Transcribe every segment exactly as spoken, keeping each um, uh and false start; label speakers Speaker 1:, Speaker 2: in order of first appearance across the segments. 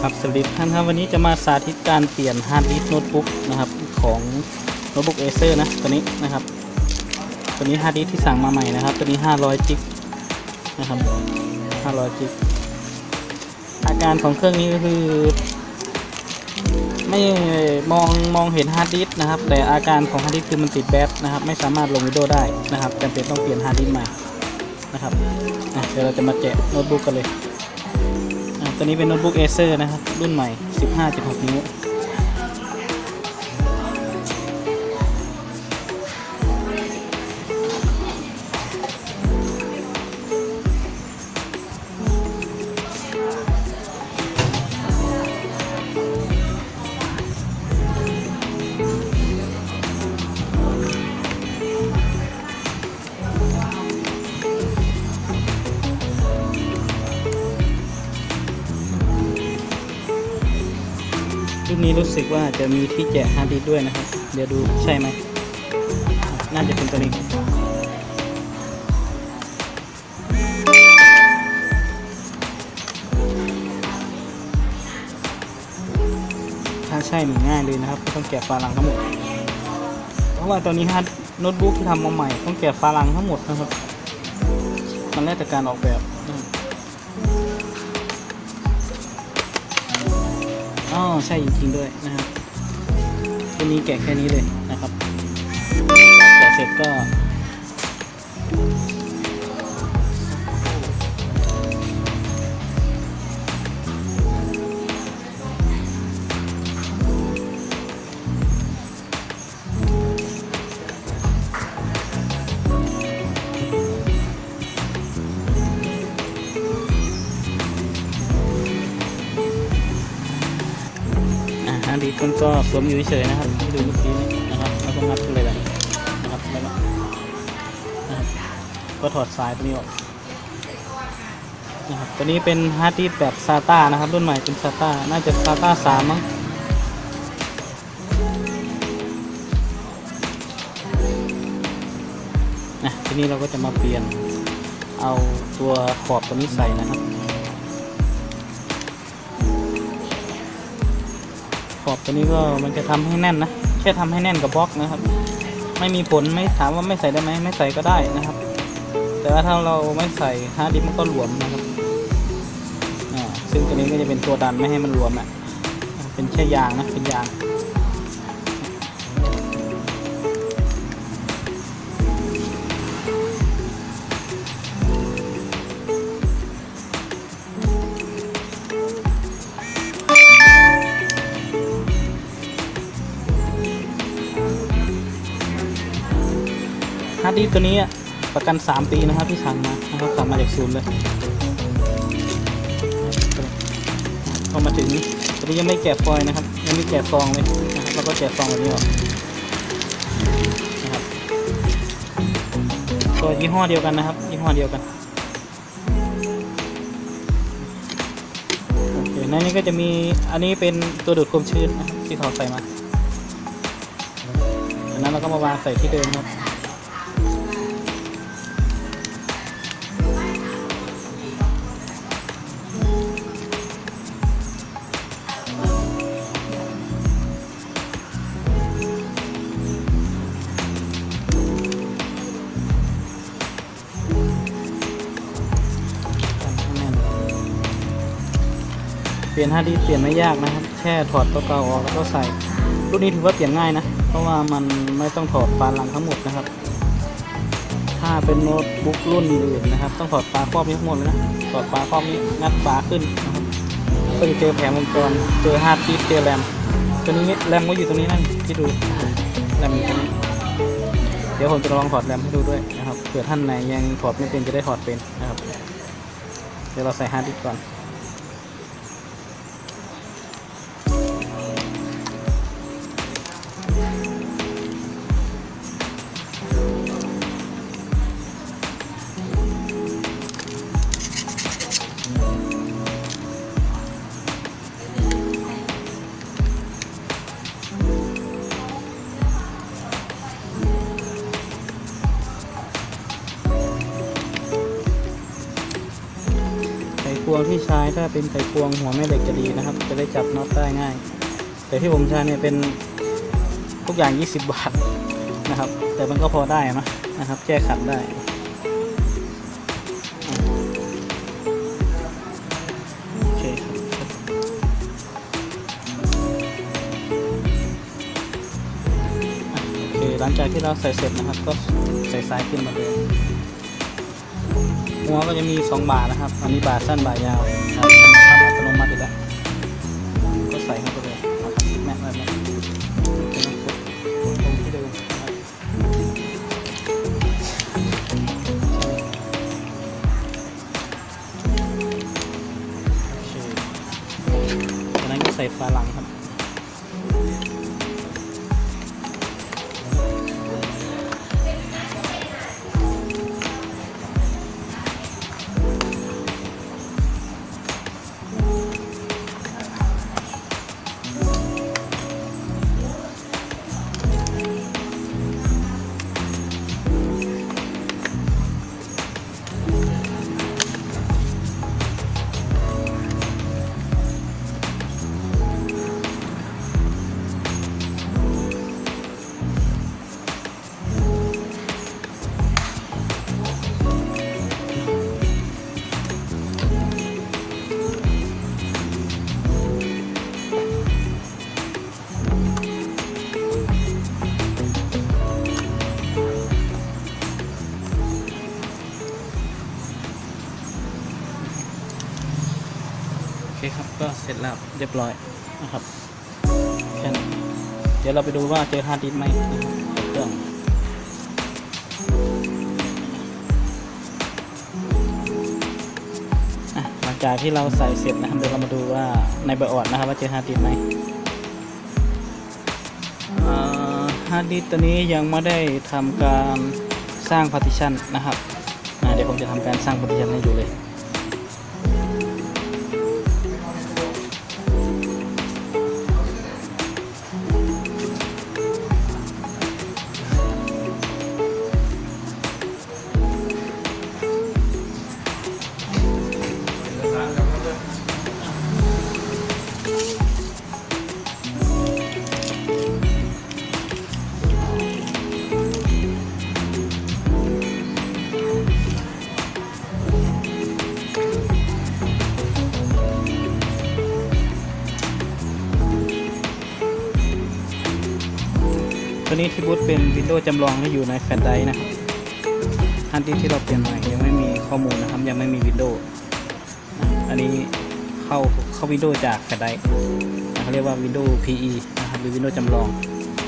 Speaker 1: ครับสวัสดีท่านครับวันนี้จะมาสาธิตการเปลี่ยนฮาร์ดดิสก์โน้ตบุ๊กนะครับของโน้ตบุ๊ก Acer นะตัวนี้นะครับตัวนี้ฮาร์ดดิสก์ที่สั่งมาใหม่นะครับตัวนี้ห้าร้อยจิกนะครับห้าร้อยจิกอาการของเครื่องนี้ก็คือไม่มองมองเห็นฮาร์ดดิสก์นะครับแต่อาการของฮาร์ดดิสก์คือมันติดแบตนะครับไม่สามารถลงวิดีโอได้นะครับจำเป็นต้องเปลี่ยนฮาร์ดดิสก์ใหม่นะครับเดี๋ยวเราจะมาแกะโน้ตบุ๊กกันเลยตัวนี้เป็นโน้ตบุ๊ก Acer นะครับรุ่นใหม่ สิบห้าจุดหก นิ้วรุ่นนี้รู้สึกว่าจะมีที่แกะฮาร์ดดิสก์ด้วยนะครับเดี๋ยวดูใช่ไหมน่าจะเป็นตัวนี้ถ้าใช่มันง่ายเลยนะครับไม่ต้องแกะฝาหลังทั้งหมดเพราะว่าตอนนี้ฮาร์ดโน้ตบุ๊กที่ทำมาใหม่ต้องแกะฝาหลังทั้งหมดนะครับมันแล้วแต่การออกแบบอ๋อใช่จริงๆด้วยนะครับตัวนี้แกะแค่นี้เลยนะครับแกะเสร็จก็ฮาร์ดดิสก์ก็สวมอยู่เฉยๆนะครับที่ดูเมื่อกี้นะครับแล้วก็งัดเลยแบบนะครับแล้วก็ก็ถอดสายตัวนี้ออกนะครับตัวนี้เป็นฮาร์ดดิสก์แบบ ซาต้า นะครับรุ่นใหม่เป็น ซาต้า น่าจะ ซาต้า สามมั้งนะทีนี้เราก็จะมาเปลี่ยนเอาตัวขอบตัวนี้ใส่นะครับขอบตัวนี้ก็มันจะทำให้แน่นนะแค่ทำให้แน่นกับบล็อกนะครับไม่มีผลไม่ถามว่าไม่ใส่ได้ไหมไม่ใส่ก็ได้นะครับแต่ว่าถ้าเราไม่ใส่ฮาร์ดดิสก์มันก็หลวมนะครับอ่าซึ่งตัวนี้ก็จะเป็นตัวดันไม่ให้มันหลวมอ่ะเป็นแค่ยางนะเป็นยางฮาร์ดดิสก์ตัวนี้ประกันสามปีนะครับที่สั่งมานะครับสั่งมาจากศูนย์เลยพอมาถึงตัวนี้ยังไม่แกะฟอยล์นะครับยังไม่แกะซองเลยนะครับแล้วก็แกะซองแบบนี้ออกนะครับตัวยี่ห้อเดียวกันนะครับยี่ห้อเดียวกันโอเคในนี้ก็จะมีอันนี้เป็นตัวดูดความชื้นนะครับที่เขาใส่มาจากนั้นเราก็มาวางใส่ที่เดิมครับเปลี่ยนฮาร์ดดิสก์เปลี่ยนไม่ยากนะครับแค่ถอดตัวเก่าออกแล้วก็ใส่รุ่นนี้ถือว่าเปลี่ยนง่ายนะเพราะว่ามันไม่ต้องถอดฝาหลังทั้งหมดนะครับถ้าเป็นโน้ตบุ๊กรุ่นอื่นนะครับต้องถอดฝาครอบนี้ทั้งหมดเลยนะถอดฝาครอบนี้งัดฝาขึ้นนะครับก็จะเจอแผงวงจรเจอฮาร์ดดิสก์เจอแรมตัวนี้แรมก็อยู่ตรงนี้นั่นที่ดูแรมอยู่ตรงนี้เดี๋ยวผมจะลองถอดแรมให้ดูด้วยนะครับเผื่อท่านไหนยังถอดไม่เป็นจะได้ถอดเป็นนะครับเดี๋ยวเราใส่ฮาร์ดดิสก์ก่อนพววงที่ใช้ถ้าเป็นไขควงหัวแม่เหล็กจะดีนะครับจะได้จับน็อตได้ง่ายแต่ที่ผมใช้เนี่ยเป็นทุกอย่างยี่สิบบาทนะครับแต่มันก็พอได้นะนะครับแก้ขัดได้โอเคโอเคหลังจากที่เราใส่เสร็จนะครับก็ใส่สายขึ้นมาเลยหัวก็จะมีสองบาทนะครับอันนี้บาทสั้นบาทยาวนะครับทำอัตโนมัติอยู่แล้วก็ใส่เข้าไปเลยนะครับแม่แบบนี้ตรงที่เดิมนะครับจากนั้นก็ใส่ฝาหลังครับโอเคครับก็เสร็จแล้วเรียบร้อยนะครับแค่นี้เดี๋ยวเราไปดูว่าเจอฮาร์ดดิสก์ไหมเครื่องหลังจากที่เราใส่เสร็จนะครับเดี๋ยวเรามาดูว่าในใบออดนะครับว่าเจอฮาร์ดดิสก์ไหมฮาร์ดดิสก์ตัวนี้ยังไม่ได้ทำการสร้าง partition นะครับเดี๋ยวผมจะทำการสร้าง partition ให้ดูเลยตัวนี้ที่บูตเป็น Windows จำลองที่อยู่ในแฟลชไดรฟ์นะครับฮาร์ดดิสก์ที่เราเปลี่ยนใหม่ยังไม่มีข้อมูลนะครับยังไม่มี Windows อันนี้เข้าเข้า Windows จากแฟลชไดรฟ์เขาเรียกว่า Windows พี อี นะครับหรือ Windows จำลอง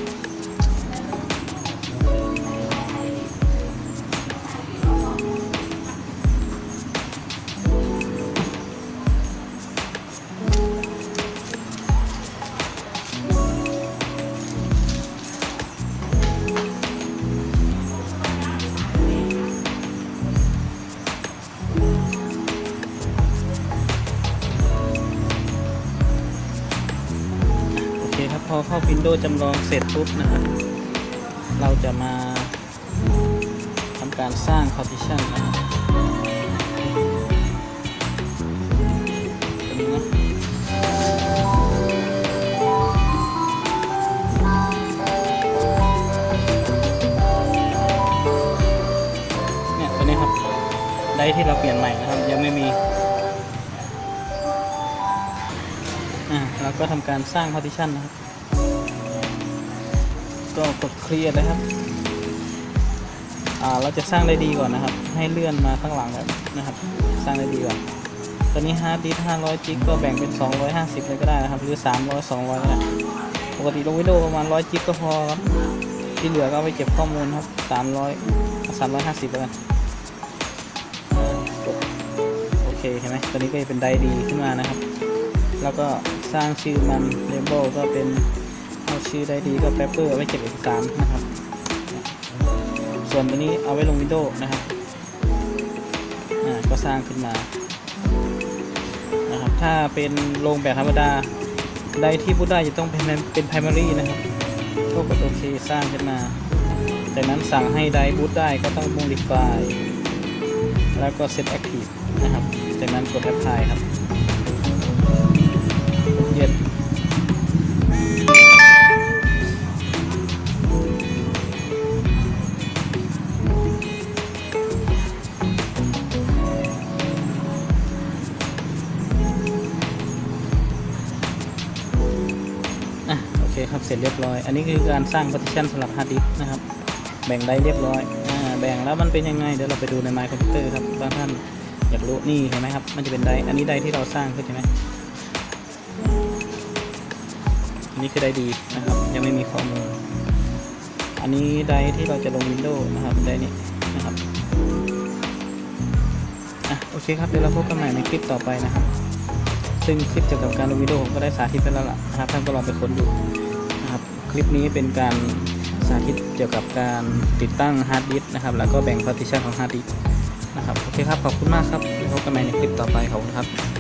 Speaker 1: พอเข้า Windows จำลองเสร็จปุ๊บนะครับเราจะมาทำการสร้าง partition นะครับตัวนี้นะเนี่ยตัวนี้ครับไดรฟ์ที่เราเปลี่ยนใหม่นะครับยังไม่มีอ่าเราก็ทำการสร้าง partition นะครับก็กดเคลียร์เลยครับอ่าเราจะสร้างได้ดีก่อนนะครับให้เลื่อนมาข้างหลังแบบนะครับสร้างได้ดีก่อนตอนนี้ฮาร์ดดิสก์ห้าร้อยจิกก็แบ่งเป็นสองร้อยห้าสิบเลยก็ได้นะครับหรือสามร้อย สองร้อยนะปกติลงวิดีโอประมาณหนึ่งร้อยจิกก็พอครับที่เหลือก็เอาไปเก็บข้อมูลครับสามร้อย สามร้อยห้าสิบแล้วกันโอเคเห็นไหมตอนนี้ก็จะเป็นไดร์ดีขึ้นมานะครับแล้วก็สร้างชื่อมันเลเบลก็เป็นเอาชื่อได้ดีก็แปปเปอร์เอาไว้เก็บเอกสารนะครับส่วนตัวนี้เอาไว้ลงวิดีโอนะครับก็สร้างขึ้นมานะครับถ้าเป็นลงแบบธรรมดาไดที่บูตได้จะต้องเป็นเป็น primary นะครับก็กดโอเคสร้างขึ้นมาจากนั้นสั่งให้ไดบูตได้ก็ต้อง modify แล้วก็ set active นะครับจากนั้นกดแอปพลายครับเย็นอ่ะโอเคครับเสร็จเรียบร้อยอันนี้คือการสร้าง partition สำหรับฮาร์ดดิสก์นะครับแบ่งได้เรียบร้อยอ่าแบ่งแล้วมันเป็นยังไงเดี๋ยวเราไปดูใน My Computer ครับบางท่านอยากรู้นี่เห็นไหมครับมันจะเป็นไดร์อันนี้ไดร์ที่เราสร้างขึ้นใช่ไหมอันนี้คือไดร์ดีนะครับยังไม่มีข้อมูลอันนี้ไดร์ที่เราจะลง Windows นะครับไดร์นี้นะครับอ่ะโอเคครับเดี๋ยวเราพบกันใหม่ในคลิปต่อไปนะครับซึ่งคลิปเกี่ยวกับการลง Windows ผมก็ได้สาธิตไปแล้วล่ะนะครับท่านก็ลองไปค้นดูนะครับคลิปนี้เป็นการสาธิตเกี่ยวกับการติดตั้งฮาร์ดดิสก์นะครับแล้วก็แบ่ง partition ของฮาร์ดดิสก์นะครับโอเคครับขอบคุณมากครับเดี๋ยวพบกันใหม่ในคลิปต่อไปขอบคุณครับ